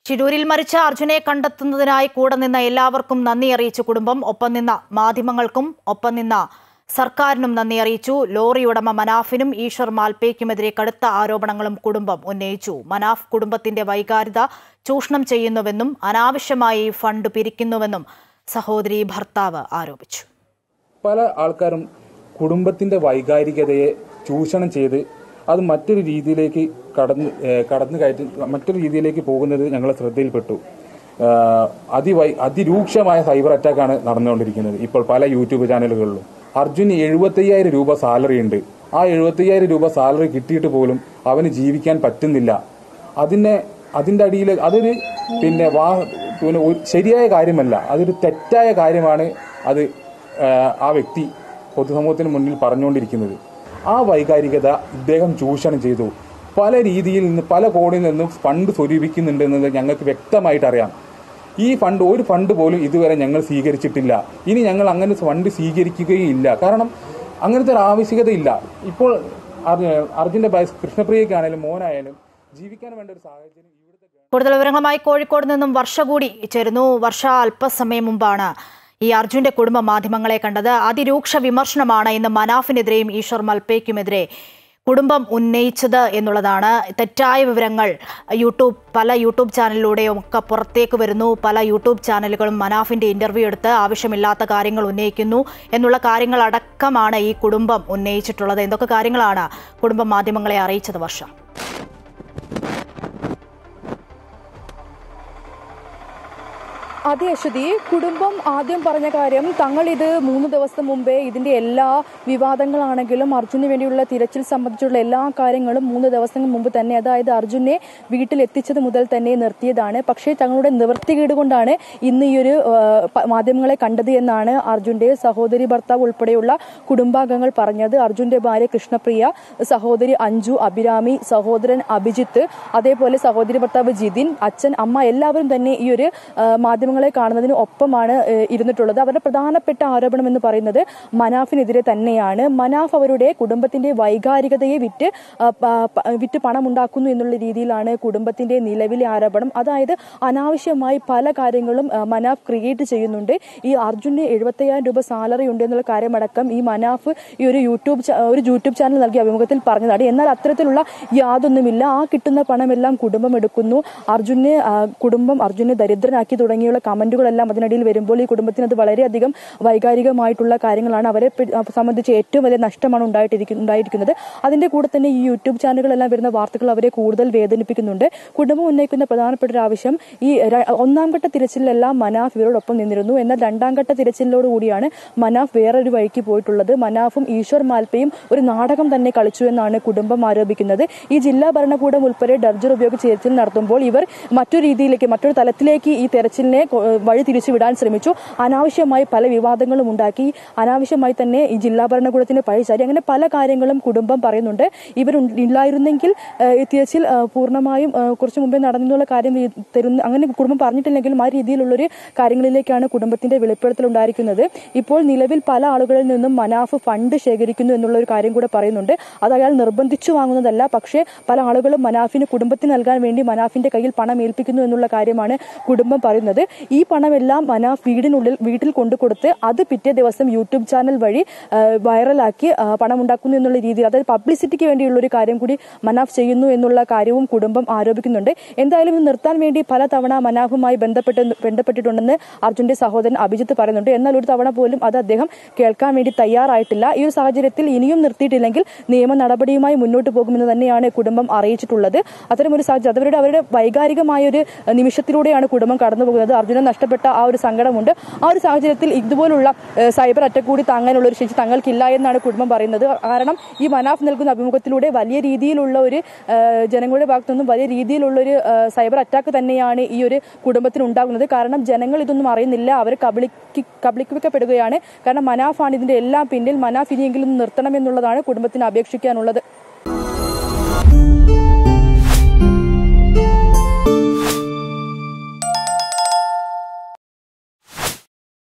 ചിരൂരിൽ മരിച്ച അർജുനെ കണ്ടെത്തുന്നതിനായി കൂടെ നിന്ന എല്ലാവർക്കും നന്ദി അറിയിച്ചു കുടുംബം. ഒപ്പം നിന്ന മാധ്യമങ്ങൾക്കും ഒപ്പം നിന്ന സർക്കാരിനും നന്ദി അറിയിച്ചു. ലോറി ഉടമ മനാഫിനും ഈശ്വർ മാൽപ്പയ്ക്കുമെതിരെ കടുത്ത ആരോപണങ്ങളും കുടുംബം ഉന്നയിച്ചു. മനാഫ് കുടുംബത്തിന്റെ വൈകാരികത ചൂഷണം ചെയ്യുന്നുവെന്നും അനാവശ്യമായി ഫണ്ട് പിരിക്കുന്നുവെന്നും സഹോദരി ഭർത്താവ് ആരോപിച്ചു. പല ആൾക്കാരും കുടുംബത്തിന്റെ വൈകാരികതയെ ചൂഷണം ചെയ്ത് അത് മറ്റൊരു രീതിയിലേക്ക് മറ്റൊരു രീതിയിലേക്ക് പോകുന്നത് ഞങ്ങളെ ശ്രദ്ധയിൽപ്പെട്ടു. അതിരൂക്ഷമായ സൈബർ അറ്റാക്കാണ് നടന്നുകൊണ്ടിരിക്കുന്നത് ഇപ്പോൾ പല യൂട്യൂബ് ചാനലുകളിലും. അർജുന് 75,000 രൂപ സാലറി ഉണ്ട്. ആ 75,000 രൂപ സാലറി കിട്ടിയിട്ട് പോലും അവന് ജീവിക്കാൻ പറ്റുന്നില്ല. അതിന്റെ അടിയിൽ അതൊരു ശരിയായ കാര്യമല്ല, അതൊരു തെറ്റായ കാര്യമാണ്. അത് ആ വ്യക്തി പൊതുസമൂഹത്തിന് മുന്നിൽ പറഞ്ഞുകൊണ്ടിരിക്കുന്നത്. ആ വൈകാരികത ഇദ്ദേഹം ചൂഷണം ചെയ്തു. പല രീതിയിൽ നിന്ന് പല കോണിൽ നിന്നും ഫണ്ട് സ്വരൂപിക്കുന്നുണ്ട് എന്നത് ഞങ്ങൾക്ക് വ്യക്തമായിട്ട് അറിയാം. ഈ ഒരു ഫണ്ട് പോലും ഇതുവരെ ഞങ്ങൾ സ്വീകരിച്ചിട്ടില്ല. ഇനി ഞങ്ങൾ അങ്ങനെ ഫണ്ട് സ്വീകരിക്കുകയില്ല. കാരണം അങ്ങനത്തെ ഒരു ആവശ്യകതയില്ല. ഇപ്പോൾ അർജുന്റെ കൃഷ്ണപ്രിയക്കായാലും മോനായാലും ജീവിക്കാൻ വേണ്ട ഒരു സാഹചര്യം. കൂടുതൽ വിവരങ്ങളുമായി കോഴിക്കോട് നിന്നും വർഷ കൂടി ചേരുന്നു. വർഷ, അല്പസമയം മുമ്പാണ് ഈ അർജുന്റെ കുടുംബ മാധ്യമങ്ങളെ കണ്ടത്. അതിരൂക്ഷ വിമർശനമാണ് ഇന്ന് മനാഫിനെതിരെയും ഈശ്വർ മൽപ്പയ്ക്കുമെതിരെ കുടുംബം ഉന്നയിച്ചത് എന്നുള്ളതാണ്. തെറ്റായ വിവരങ്ങൾ പല യൂട്യൂബ് ചാനലിലൂടെയും ഒക്കെ പുറത്തേക്ക് വരുന്നു. പല യൂട്യൂബ് ചാനലുകളും മനാഫിന്റെ ഇന്റർവ്യൂ എടുത്ത് ആവശ്യമില്ലാത്ത കാര്യങ്ങൾ ഉന്നയിക്കുന്നു എന്നുള്ള കാര്യങ്ങളടക്കമാണ് ഈ കുടുംബം ഉന്നയിച്ചിട്ടുള്ളത്. എന്തൊക്കെ കാര്യങ്ങളാണ് കുടുംബം മാധ്യമങ്ങളെ അറിയിച്ചത് വർഷ? അതെ അശ്വതി, കുടുംബം ആദ്യം പറഞ്ഞ കാര്യം തങ്ങൾ ഇത് 3 ദിവസം മുമ്പേ ഇതിന്റെ എല്ലാ വിവാദങ്ങളാണെങ്കിലും അർജുന് വേണ്ടിയുള്ള തിരച്ചിൽ സംബന്ധിച്ചുള്ള എല്ലാ കാര്യങ്ങളും 3 ദിവസങ്ങൾ മുമ്പ് തന്നെ, അതായത് അർജുനെ വീട്ടിലെത്തിച്ചത് മുതൽ തന്നെ നിർത്തിയതാണ്. പക്ഷേ തങ്ങളുടെ നിവൃത്തികേട് കൊണ്ടാണ് ഇന്ന് ഈ ഒരു മാധ്യമങ്ങളെ കണ്ടത് എന്നാണ് അർജുന്റെ സഹോദരി ഭർത്താവ് ഉൾപ്പെടെയുള്ള കുടുംബാംഗങ്ങൾ പറഞ്ഞത്. അർജുന്റെ ഭാര്യ കൃഷ്ണപ്രിയ, സഹോദരി അഞ്ജു, അഭിരാമി, സഹോദരൻ അഭിജിത്ത്, അതേപോലെ സഹോദരി ഭർത്താവ് ജിതിൻ, അച്ഛൻ, അമ്മ എല്ലാവരും തന്നെ ഈ ഒരു മാധ്യമങ്ങളെ കാണുന്നതിന് ഒപ്പമാണ് ഇരുന്നിട്ടുള്ളത്. അവരുടെ പ്രധാനപ്പെട്ട ആരോപണം എന്ന് പറയുന്നത് മനാഫിനെതിരെ തന്നെയാണ്. മനാഫ് അവരുടെ കുടുംബത്തിന്റെ വൈകാരികതയെ വിറ്റ് പണം ഉണ്ടാക്കുന്നു എന്നുള്ള രീതിയിലാണ് കുടുംബത്തിന്റെ നിലവിലെ ആരോപണം. അതായത് അനാവശ്യമായി പല കാര്യങ്ങളും മനാഫ് ക്രിയേറ്റ് ചെയ്യുന്നുണ്ട്. ഈ അർജുന് 75,000 രൂപ സാലറി ഉണ്ട് എന്നുള്ള കാര്യമടക്കം ഈ മനാഫ് ഈ ഒരു യൂട്യൂബ് ചാനൽ നൽകിയ അഭിമുഖത്തിൽ പറഞ്ഞതാണ്. എന്നാൽ അത്തരത്തിലുള്ള യാതൊന്നുമില്ല. ആ കിട്ടുന്ന പണമെല്ലാം കുടുംബം എടുക്കുന്നു. കുടുംബം അർജുനെ ദരിദ്രനാക്കി തുടങ്ങിയുള്ള കമന്റുകളെല്ലാം അതിനിടയിൽ വരുമ്പോൾ ഈ കുടുംബത്തിന് അത് വളരെയധികം വൈകാരികമായിട്ടുള്ള കാര്യങ്ങളാണ്. അവരെ സംബന്ധിച്ച് ഏറ്റവും വലിയ നഷ്ടമാണ് ഉണ്ടായിരിക്കുന്നത്. അതിന്റെ കൂടെ തന്നെ ഈ യൂട്യൂബ് ചാനലുകളെല്ലാം വരുന്ന വാർത്തകൾ അവരെ കൂടുതൽ വേദനിപ്പിക്കുന്നുണ്ട്. കുടുംബം ഉന്നയിക്കുന്ന പ്രധാനപ്പെട്ട ഒരു ആവശ്യം, ഈ 1ാം ഘട്ട തിരച്ചിലെല്ലാം മനാഫ് ഇവരോടൊപ്പം നിന്നിരുന്നു. എന്നാൽ 2ാം ഘട്ട തിരച്ചിലോടുകൂടിയാണ് മനാഫ് വേറൊരു വഴിക്ക് പോയിട്ടുള്ളത്. മനാഫും ഈശ്വർ മാൽപ്പയും ഒരു നാടകം തന്നെ കളിച്ചു എന്നാണ് കുടുംബം ആരോപിക്കുന്നത്. ഈ ജില്ലാ ഭരണകൂടം ഉൾപ്പെടെ ഡർജർ ഉപയോഗിച്ച് തിരച്ചിൽ നടത്തുമ്പോൾ ഇവർ മറ്റൊരു തലത്തിലേക്ക് ഈ തെരച്ചിലിനെ വഴി തിരിച്ചുവിടാൻ ശ്രമിച്ചു. അനാവശ്യമായി പല വിവാദങ്ങളും ഉണ്ടാക്കി. അനാവശ്യമായി തന്നെ ഈ ജില്ലാ ഭരണകൂടത്തിന് പഴിചാരി. അങ്ങനെ പല കാര്യങ്ങളും കുടുംബം പറയുന്നുണ്ട്. ഇവരില്ലായിരുന്നെങ്കിൽ തിരച്ചിൽ പൂർണ്ണമായും കുറച്ചു മുമ്പേ നടന്നുള്ള കാര്യം അങ്ങനെ കുടുംബം പറഞ്ഞിട്ടില്ലെങ്കിലും ആ രീതിയിലുള്ളൊരു കാര്യങ്ങളിലേക്കാണ് കുടുംബത്തിന്റെ വെളിപ്പെടുത്തൽ ഉണ്ടായിരിക്കുന്നത്. ഇപ്പോൾ നിലവിൽ പല ആളുകളിൽ നിന്നും മനാഫ് ഫണ്ട് ശേഖരിക്കുന്നു എന്നുള്ള ഒരു കാര്യം കൂടെ പറയുന്നുണ്ട്. അത് അയാൾ നിർബന്ധിച്ചു വാങ്ങുന്നതല്ല. പക്ഷേ പല ആളുകളും കുടുംബത്തിന് നൽകാൻ വേണ്ടി മനാഫിന്റെ കയ്യിൽ പണം ഏൽപ്പിക്കുന്നു എന്നുള്ള കാര്യമാണ് കുടുംബം പറയുന്നത്. ഈ പണമെല്ലാം മനാഫ് വീട്ടിൽ കൊണ്ടുകൊടുത്ത് അത് പിറ്റേ ദിവസം യൂട്യൂബ് ചാനൽ വഴി വൈറലാക്കി പണം ഉണ്ടാക്കുന്നു എന്നുള്ള രീതിയിൽ, അതായത് പബ്ലിസിറ്റിക്ക് വേണ്ടിയുള്ള ഒരു കാര്യം കൂടി മനാഫ് ചെയ്യുന്നു എന്നുള്ള കാര്യവും കുടുംബം ആരോപിക്കുന്നുണ്ട്. എന്തായാലും ഇത് നിർത്താൻ വേണ്ടി പലതവണ മനാഫുമായി ബന്ധപ്പെട്ടിട്ടുണ്ടെന്ന് അർജുന്റെ സഹോദരൻ അഭിജിത്ത് പറയുന്നുണ്ട്. എന്നാൽ ഒരു തവണ പോലും അത് അദ്ദേഹം കേൾക്കാൻ വേണ്ടി തയ്യാറായിട്ടില്ല. ഈ ഒരു സാഹചര്യത്തിൽ ഇനിയും നിർത്തിയിട്ടില്ലെങ്കിൽ നിയമ നടപടിയുമായി മുന്നോട്ട് പോകുമെന്ന് തന്നെയാണ് കുടുംബം അറിയിച്ചിട്ടുള്ളത്. അത്തരമൊരു സാഹചര്യം അവരുടെ വൈകാരികമായ ഒരു നിമിഷത്തിലൂടെയാണ് കുടുംബം കടന്നു പോകുന്നത്. അർജുനൻ നഷ്ടപ്പെട്ട ആ ഒരു സങ്കടമുണ്ട്. ആ ഒരു സാഹചര്യത്തിൽ ഇതുപോലുള്ള സൈബർ അറ്റാക്ക് കൂടി താങ്ങാനുള്ള ഒരു ശേഷി തങ്ങൾക്കില്ല എന്നാണ് കുടുംബം പറയുന്നത്. കാരണം ഈ മനാഫ് നൽകുന്ന അഭിമുഖത്തിലൂടെ വലിയ രീതിയിലുള്ള ഒരു ജനങ്ങളുടെ ഭാഗത്തു നിന്നും വലിയ രീതിയിലുള്ള ഒരു സൈബർ അറ്റാക്ക് തന്നെയാണ് ഈ ഒരു കുടുംബത്തിന് ഉണ്ടാകുന്നത്. കാരണം ജനങ്ങൾ ഇതൊന്നും അറിയുന്നില്ല. അവർ കബളിപ്പിക്കപ്പെടുകയാണ്. കാരണം മനാഫാണ് ഇതിന്റെ എല്ലാം പിന്നിൽ. മനാഫ് ഇനിയെങ്കിലും നിർത്തണം എന്നുള്ളതാണ് കുടുംബത്തിന് അപേക്ഷിക്കാനുള്ളത്.